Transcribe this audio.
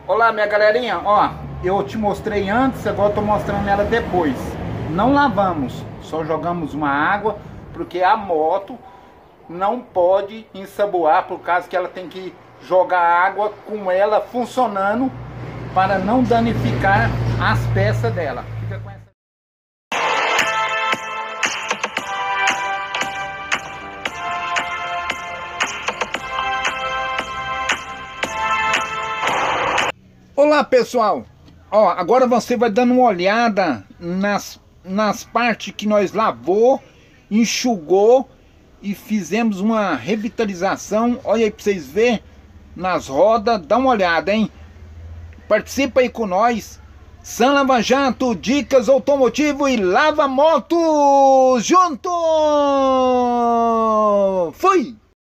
Olá, minha galerinha, ó, eu te mostrei antes, agora eu tô mostrando ela depois. Não lavamos, só jogamos uma água, porque a moto não pode ensaboar, por causa que ela tem que jogar água com ela funcionando para não danificar as peças dela. Fica com essa... Olá, pessoal, ó, agora você vai dando uma olhada nas partes que nós lavou, enxugou e fizemos uma revitalização. Olha aí pra vocês verem nas rodas, dá uma olhada, hein? Participa aí com nós. San Lava Jato, dicas automotivo e lava motos junto! Fui!